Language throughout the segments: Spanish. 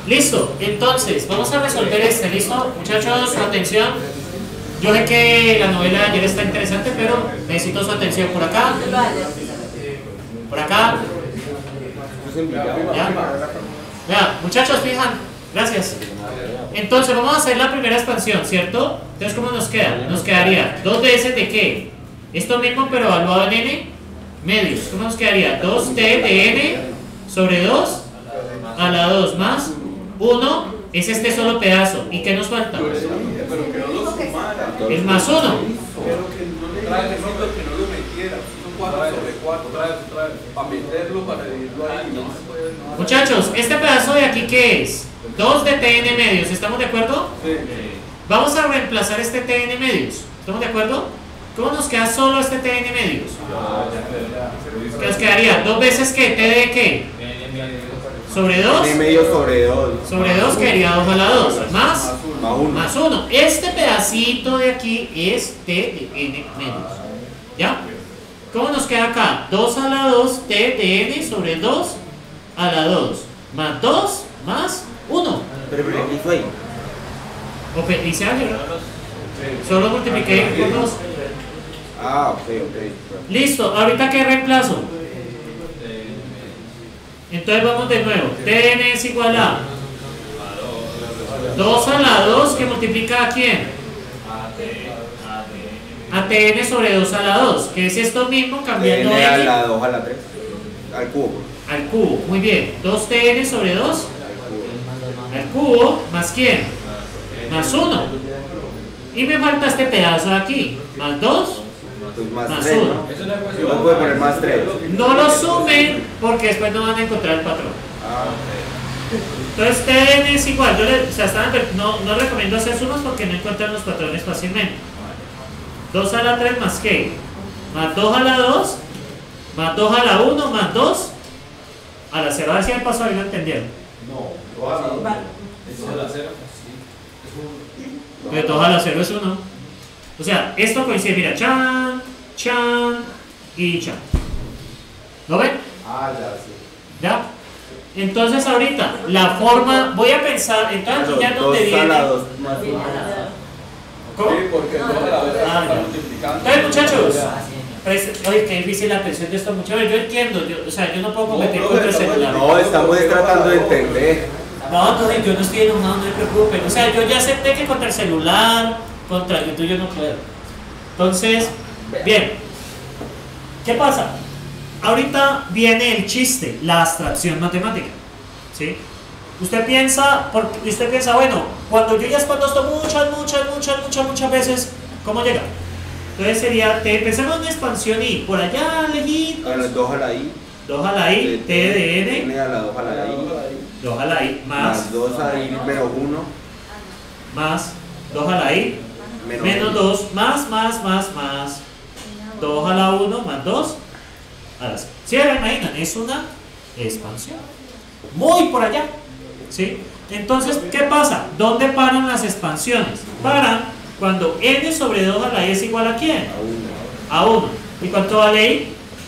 Listo, entonces vamos a resolver este. ¿Listo? Muchachos, su atención. Yo sé que la novela de ayer está interesante, pero necesito su atención por acá. Por acá. ¿Ya? Ya, muchachos, fijan. Gracias. Entonces vamos a hacer la primera expansión, ¿cierto? Entonces, ¿cómo nos queda? Nos quedaría 2 veces de ¿qué? Esto mismo, pero evaluado en n medios. ¿Cómo nos quedaría? 2t de n sobre 2 a la 2 más 1 es este solo pedazo. ¿Y qué nos falta? El más 1. Muchachos, este pedazo de aquí, ¿qué es? 2 de tn medios, ¿estamos de acuerdo? Sí. Vamos a reemplazar este tn medios, ¿estamos de acuerdo? ¿Cómo nos queda solo este tn medios? ¿Qué nos quedaría? 2 veces ¿qué? ¿T de qué? ¿Sobre 2? Tn medio sobre 2. Sobre 2 quedaría 2 a la 2, más 1. Este pedacito de aquí es t de n medios, ¿ya? ¿Cómo nos queda acá? 2 a la 2, t de n sobre 2 a la 2, más 2, más 1. Pero ¿qué hizo ahí? O hice álgebra. Solo multipliqué por 2. Ah, ok. Listo, ¿ahorita qué reemplazo? Entonces vamos de nuevo. Tn es igual a 2 a la 2 que multiplica a quién? A tn sobre 2 a la 2, que es esto mismo cambiando Tn a n la 2 a la 3. Al cubo. al cubo. Muy bien. 2tn sobre 2 al cubo más ¿quién? Más 1. Y me falta este pedazo de aquí. Más 2 Pues más más 3, 1. ¿no? No puede poner más 3. No lo sumen porque después no van a encontrar el patrón. Ah, ok. Entonces tn es igual. No recomiendo hacer sumas porque no encuentran los patrones fácilmente. 2 a la 3 más ¿qué? Más 2 a la 2 más 2 a la 1 más 2 a la 0. A ver si el paso ahí lo entendieron. No, 2 a la 1. ¿Eso a la 0? Pues 2 a la 0 es 1. O sea, esto coincide, mira, chan, chan y chan. ¿Lo ven? Ah, ya, sí. ¿Ya? Entonces ahorita, la forma, voy a pensar, entonces ya no te 2 viene. a la 2 más 1. ¿Cómo? Sí, porque 2 a la 2 Ah, está ya. multiplicando. Entonces, muchachos, oye, qué difícil la atención de estos muchachos. Yo entiendo, o sea, yo no puedo competir No, contra el estamos- celular. No, estamos tratando de entender. No, entonces yo no estoy enojado, no se preocupen. O sea, yo ya acepté que contra el celular, contra YouTube yo no puedo. Entonces, bien. ¿Qué pasa? Ahorita viene el chiste, la abstracción matemática. ¿Sí? Usted piensa, bueno, cuando yo ya expando esto muchas veces, ¿cómo llega? Entonces sería, pensemos en una expansión y por allá lejitos. A las 2 a la i. 2 a la i, t de n, N a la 2 a la i. 2 a la i, Más 2 a la i menos 1. más 2 a la i, menos 2, más 2 a la 1 más 2 a la 0. ¿Sí me imaginan? Es una expansión. Muy por allá. ¿Sí? Entonces, ¿qué pasa? ¿Dónde paran las expansiones? Paran cuando n sobre 2 a la i es igual a ¿quién? A 1. ¿Y cuánto vale i?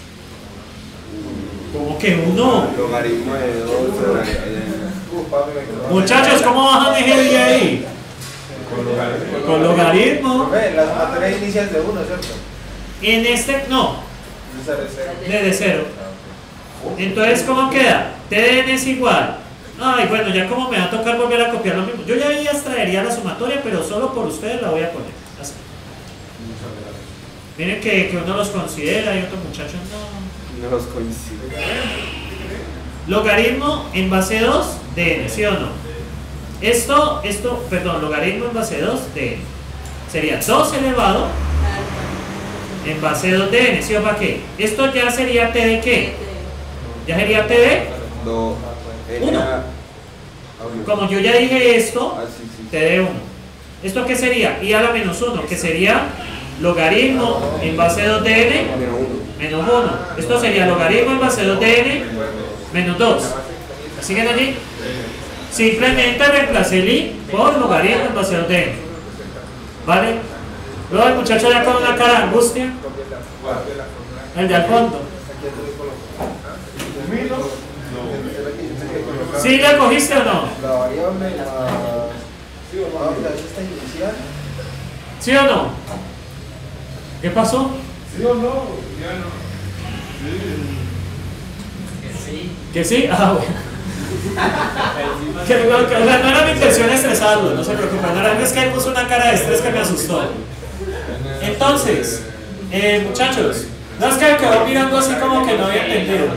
¿Cómo que 1? Logaritmo de 2 sobre la i. Muchachos, ¿cómo bajan eje de ahí? Con logaritmo. Las materias iniciales de 1, ¿cierto? En este, no, desde 0. Entonces, ¿cómo queda? Tn es igual. Ay, bueno, ya como me va a tocar volver a copiar lo mismo. Yo ya ahí extraería la sumatoria, pero solo por ustedes la voy a poner. Así. Miren que uno los considera y otro muchacho no. No los coincide. Logaritmo en base 2 de n, ¿sí o no? Logaritmo en base 2 de n. Sería 2 elevado en base 2 de n, ¿sí o para qué? Esto ya sería t de qué? Ya sería t de 1. Como yo ya dije esto, t de 1. ¿Esto qué sería? I a la menos 1, que sería logaritmo en base 2 de n menos 1. Esto sería logaritmo en base 2 de n menos 2. ¿Siguen allí? Simplemente reemplacé el i por logaritmo en base 2 de n. ¿Vale? Luego el muchacho ya con una cara de angustia. El de al fondo. ¿Sí la cogiste o no? La variable, la esta inicial. ¿Sí o no? ¿Qué pasó? ¿Sí o no? Ya no. ¿Que sí? Ah, bueno. No era mi intención estresarlo, no se preocupen. No era, es que él puso una cara de estrés que me asustó. Entonces, muchachos, no es que me quedó mirando así como que no había entendido.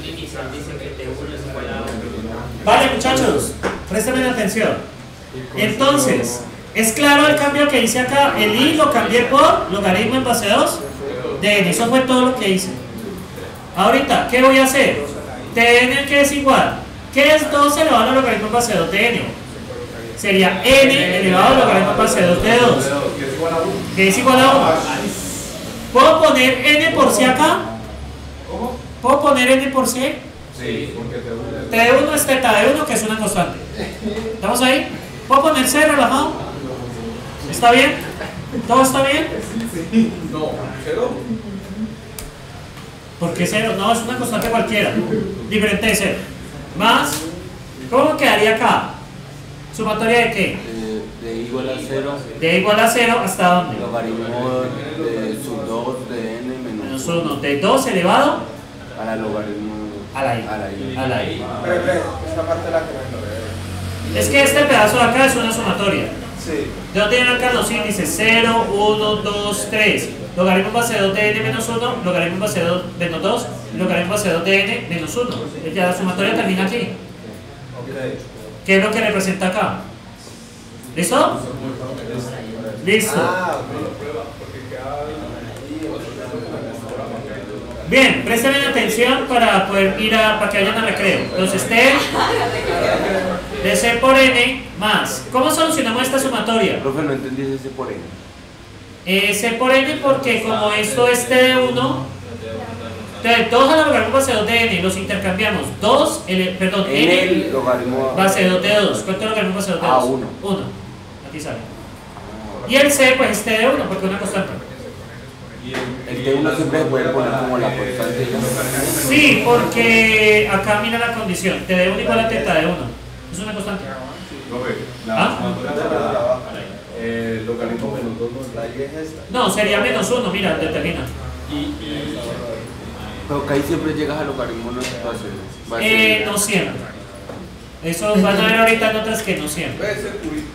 Vale, muchachos, préstenme atención. Entonces, ¿es claro el cambio que hice acá? El i lo cambié por logaritmo en base 2 de n. Eso fue todo lo que hice. Ahorita, ¿qué voy a hacer? Tn que es igual. ¿Qué es 2 elevado al logaritmo en base 2 de n? Sería n elevado al logaritmo en base 2 de 2. Que es igual a 1. ¿Puedo poner n por c acá? ¿Cómo? ¿Puedo poner n por c? Sí, porque T de 1 es teta de 1, que es una constante. ¿Estamos ahí? ¿Puedo poner c relajado? ¿Está bien? ¿Todo está bien? No, cero. ¿Por qué 0? No, es una constante cualquiera. Diferente de 0. Más, ¿cómo quedaría acá? ¿Sumatoria de qué? De igual a 0. De igual a 0 ¿hasta dónde? Logaritmo de sub 2 de n Menos 1. De 2 elevado a la logaritmo a la i. A la i. Pero, esta parte la que Es que este pedazo de acá es una sumatoria. Sí. ¿De dónde vienen acá los índices? 0, 1, 2, 3. Logaritmo en base de 2 de n menos 1, logaritmo en base de 2 menos 2, logaritmo en base de 2 de n menos 1. Ya la sumatoria termina aquí. Ok. ¿Qué es lo que representa acá? ¿Listo? Listo. Ah, Bien, préstenme atención para poder ir para que vayan a recreo. Entonces, T de C por N más. ¿Cómo solucionamos esta sumatoria? Profe, no entendí ese por n. C por N porque como esto es T de 1, entonces 2 a la logaritmo base 2 de N, los intercambiamos. 2, perdón, N logaritmo base 2 de 2. ¿Cuánto es logaritmo base 2 de 2? 1. 1. Aquí sale. Y el C pues es T de 1 porque es una constante. El T1 siempre se puede poner como la constante. Sí, porque acá mira la condición. T de 1 igual a teta de 1. Es una constante. ¿Ah? Logaritmo menos 2 no la y es esta. No, sería menos 1, mira, determina. Pero que ahí siempre llegas a logaritmo no va a ser. No siempre. Eso van a ver ahorita en otras que no siempre. Puede ser curito.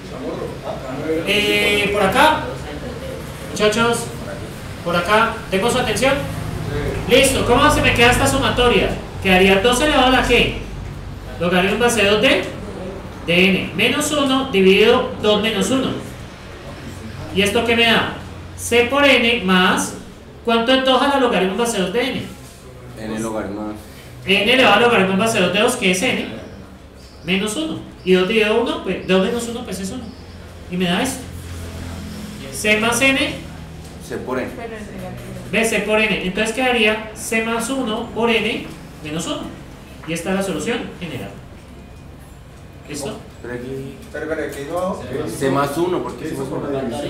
Por acá, muchachos, por acá, ¿tengo su atención? Listo, ¿cómo se me queda esta sumatoria? Quedaría 2 elevado a la g, logaritmo en base 2 de n, menos 1 dividido 2 menos 1. ¿Y esto qué me da? C por n más, ¿cuánto es 2 a la logaritmo en base 2 de n? En el logaritmo. N elevado a logaritmo en base 2 de 2, que es n, menos 1. Y 2 dividido 1, pues 2 menos 1, pues es 1. Y me da esto. C más n, C por n. B, C por n. Entonces quedaría C más 1 por n menos 1. Y esta es la solución general. ¿Listo? Pero aquí. Pero, ¿qué hizo abajo? C más 1, porque C más 1.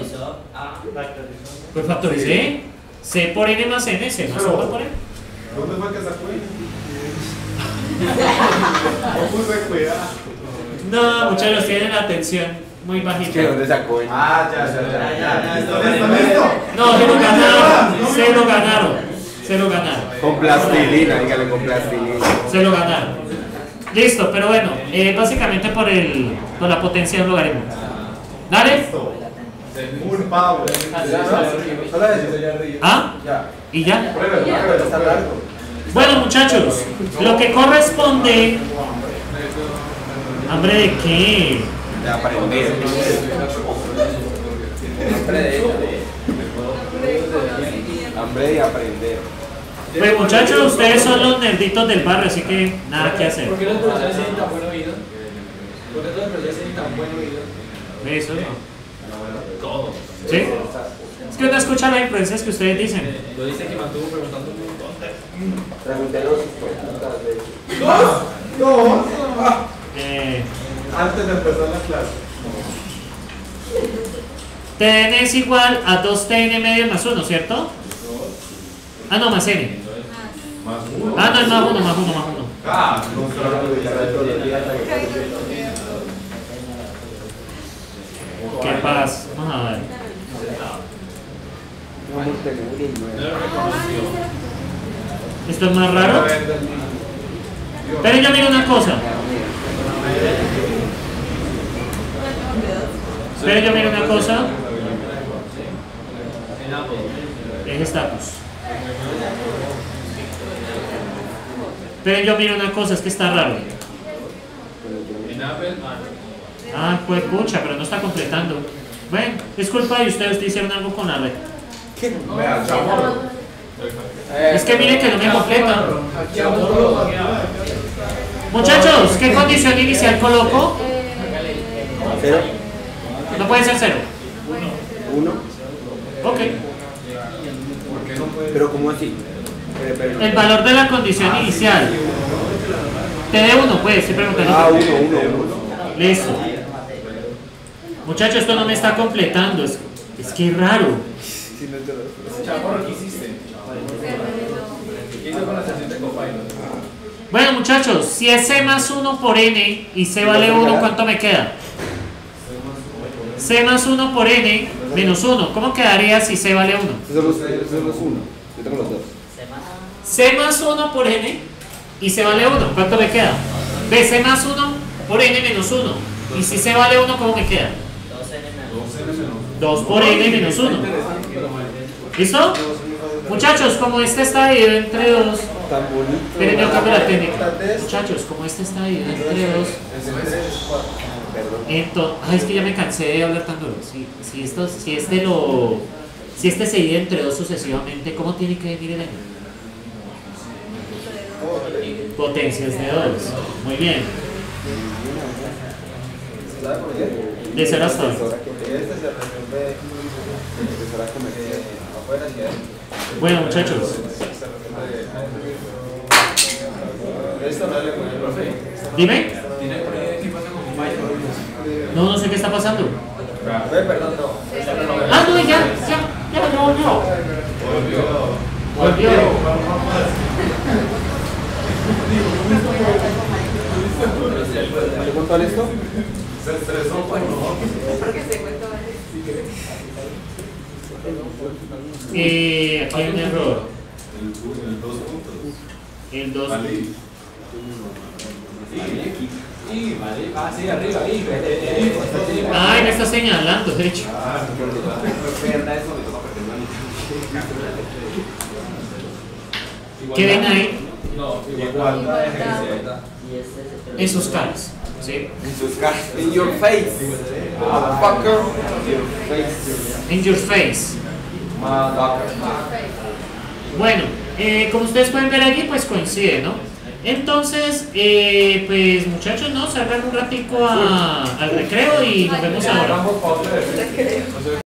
Pues factoricé. C por n más n, C más 1 por n. ¿Dónde fue que sacó ahí? No puse cuidado. No, muchachos, tienen la atención muy bajita. ¿Qué? ¿Dónde sacó n? Ah, ya. ¿Listo? No, se lo ganaron. Se lo ganaron. Se lo ganaron. Con plastilina, dígale con plastilina. Se lo ganaron. Listo, pero bueno, básicamente por la potencia del logaritmo. ¿Dale? Un pavo. Solo eso. ¿Ah? Ya. ¿Y ya? Pruébelo, está largo. Bueno, muchachos, lo que corresponde... ¿Hambre de qué? De aprender. Hambre de aprender. Pues muchachos, ustedes son los nerditos del barrio, así que nada que hacer. ¿Por qué los profesores tienen tan buen oído? ¿Por qué todos los profesores tienen tan buen oído? Eso no. Todo. ¿Sí? Es que uno escucha las influencias que ustedes dicen. Lo dice que mantuvo preguntando un montón. ¡Dos! Antes de empezar la clase. Tn es igual a 2tn medio más 1, ¿cierto? Ah, no, más n. Más uno. Ah, no, es más 1, más 1, más 1. Ah, ¿Qué pasa? Vamos a ver. ¿Esto es más raro? Pero yo miro una cosa. Pero yo miro una cosa. Es status. Pero yo miro una cosa, es que está raro. Ah, pues pucha, pero no está completando. Bueno, es culpa de ustedes hicieron algo con la red. Es que miren que no me completa. Muchachos, ¿qué condición inicial coloco? 0. No puede ser 0. 1. Ok. Pero ¿cómo así? El valor de la condición inicial. Te dé 1, pues, estoy preguntando. Ah, 1. Listo. Muchachos, esto no me está completando. Es que es raro. Chamorro, ¿qué hiciste? ¿Qué hizo con la estación de Copilot? Bueno, muchachos, si es C más 1 por N y C vale 1, ¿cuánto me queda? C más 1 por N menos 1. ¿Cómo quedaría si C vale 1? Eso es 1. Yo tengo los dos. C más 1 por N y C vale 1. ¿Cuánto me queda? B, C más 1 por N menos 1. Y si C vale 1, ¿cómo me queda? 2 por N menos 1. ¿Listo? Muchachos, como este está dividido entre 2. Tan bonito. Pero yo cambio la técnica. Muchachos, como este está dividido entre 2. Entonces, es que ya me cansé de hablar tan duro. Si este se divide entre 2 sucesivamente, ¿cómo tiene que venir el N? Potencias de 2. Muy bien. De 0 hasta 2. Bueno, muchachos. Dime. No sé qué está pasando. Ah, no, ya volvió. ¿Te contó esto? Se estresó, pues Aquí hay un error. El 2. Sí, arriba, ahí. Ay, me está señalando, de hecho. ¿Qué ven ahí? No, Esos caras. ¿Sí? In your face. Motherfucker. In your face. Bueno, como ustedes pueden ver allí, pues coincide, ¿no? Entonces, pues muchachos, no, salgan un ratico al recreo y nos vemos ahora.